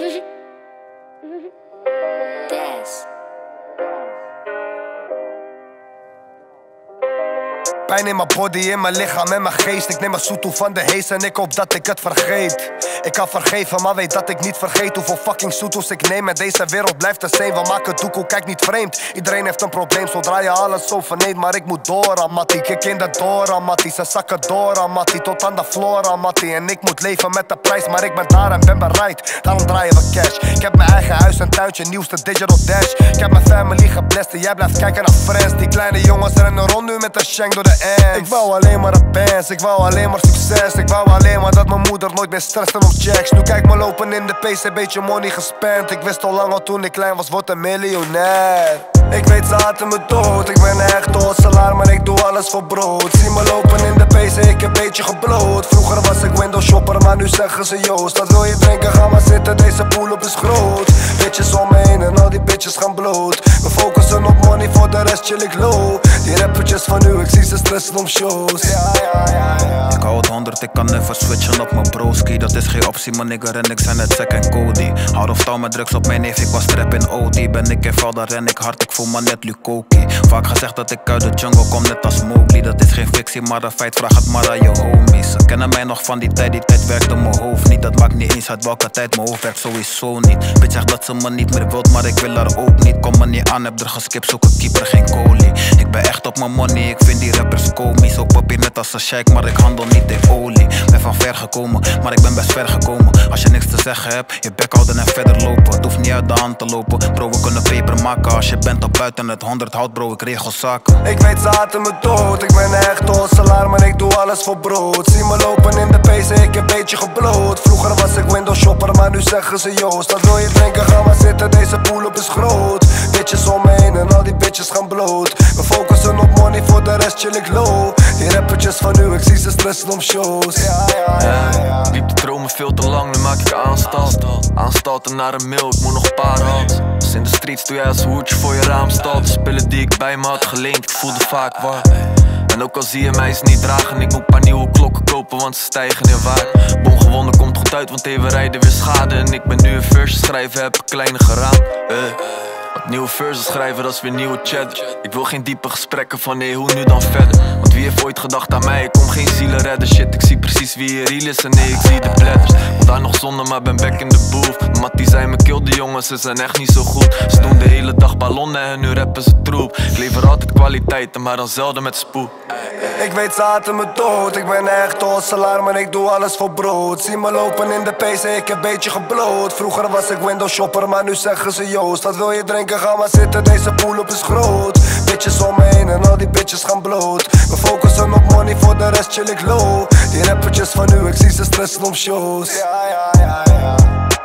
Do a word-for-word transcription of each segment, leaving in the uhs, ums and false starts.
Pijn in mijn body, in mijn lichaam en mijn geest. Ik neem mijn zoet toe van de hees en ik hoop dat ik het vergeet. Ik kan vergeven, maar weet dat ik niet vergeet hoeveel fucking soetoes ik neem. En deze wereld blijft de same, we maken doekoe, kijk niet vreemd. Iedereen heeft een probleem, zodra je alles zo verneemt. Maar ik moet door, Amati, kijk in de door, Amati. Ze zakken door, Amati, tot aan de floor, Amati. En ik moet leven met de prijs, maar ik ben daar en ben bereid. Daarom draaien we cash. Ik heb mijn eigen huis en tuintje, nieuwste digital dash. Ik heb mijn family geblest en jij blijft kijken naar friends. Die kleine jongens rennen rond nu met een shank door de ends. Ik wou alleen maar een bands, ik wou alleen maar succes. Ik wou alleen maar dat mijn moeder nooit meer stressen om checks. Nu kijk me lopen in de P C, beetje money gespend. Ik wist al lang al toen ik klein was, word een miljonair. Ik weet ze haten me dood, ik ben echt hosselaar, maar ik doe alles voor brood. Zie me lopen in de P C, ik heb beetje gebloot. Vroeger was ik window shopper, maar nu zeggen ze Joost. Dat wil je drinken, ga maar zitten, deze pool op is groot. Bitches om me heen en al die bitches gaan bloot. We focussen op money, voor de rest chill ik low. Die rappertjes van nu, ik zie ze stressen om shows. Ja, ja, ja, ja. Ik hou het honderd, ik kan never switchen op mijn broski. Dat is geen optie, mijn nigger en ik zijn net Zack en Cody. Houd of touw met drugs op mijn neef, ik was trap in O D. Ben ik in val, dan ren ik hard, ik voel me net Lukoki. Vaak gezegd dat ik uit de jungle kom, net als Mowgli. Dat is geen fictie, maar een feit, vraag het maar aan je homies. Ze kennen mij nog van die tijd, die tijd werkte mijn hoofd niet. Dat maakt niet eens uit welke tijd, mijn hoofd werkt sowieso niet. Bitch zegt dat ze me niet meer wilt, maar ik wil haar ook niet. Kom me niet aan, heb er geskipt, zoek een keeper, geen kolie. Ik ben echt op mijn money, ik vind die rappers komisch. Ook papier net als een sheik, maar ik handel niet in olie. Ben van ver gekomen, maar ik ben best ver gekomen. Als je niks te zeggen hebt, je bek houden en verder lopen. Het hoeft niet uit de hand te lopen, bro, we kunnen peper maken. Als je bent op buiten het honderd hout, bro, ik regel zaken. Ik weet ze haten me dood, ik ben echt hosselaar, maar ik doe alles voor brood. Zie me lopen in de P C, ik heb beetje gebloot. Vroeger was ik window shopper, maar nu zeggen ze Joost. Dat wil je drinken, ga maar zitten, deze pool op is groot. Bitches om me heen en al die bitches gaan bloot. We focussen op money, voor de rest chill ik low. Die rappertjes van nu, ik zie ze stressen om shows. Ja, ja, ja, ja. Liep de dromen veel te lang, nu maak ik aanstalt. Aanstalten naar een mail, ik moet nog een paar hand. Dus in de streets doe jij als hoedje voor je raam stalt. De spullen die ik bij me had geleend, ik voelde vaak warm. En ook al zie je mij ze niet dragen, ik moet een paar nieuwe klokken kopen, want ze stijgen in waarde. Bon gewonnen komt goed uit, want even rijden weer schade. En ik ben nu een verse schrijven, heb een kleine geraamd. eh. Wat nieuwe verses schrijven, dat is weer nieuwe chat. Ik wil geen diepe gesprekken van nee, hoe nu dan verder? Want wie heeft ooit gedacht aan mij? Ik kom geen zielen redden, shit, ik zie precies wie hier real is. En nee, ik zie de bladders. Want daar nog zonder, maar ben back in the booth. Mat die zei me, kill de jongens, ze zijn echt niet zo goed. Ze doen de hele dag ballonnen en nu rappen ze troep. Ik lever altijd kwaliteiten, maar dan zelden met spoed. Ik weet ze haten me dood, ik ben echt hosselaar, maar ik doe alles voor brood. Zie me lopen in de P C, ik heb beetje gebloot. Vroeger was ik window shopper, maar nu zeggen ze Joost. Dat wil je drinken, ga maar zitten, deze pool op is groot. Bitches om me heen en al die bitches gaan bloot. We focussen op money, voor de rest chill ik low. Die rappertjes van nu, ik zie ze stressen om shows. Ja, ja, ja, ja.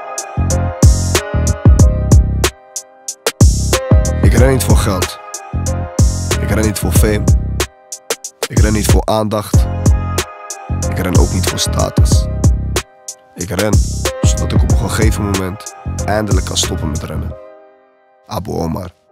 Ik ren niet voor geld. Ik ren niet voor fame. Ik ren niet voor aandacht. Ik ren ook niet voor status. Ik ren zodat ik op een gegeven moment eindelijk kan stoppen met rennen. Abu Omar.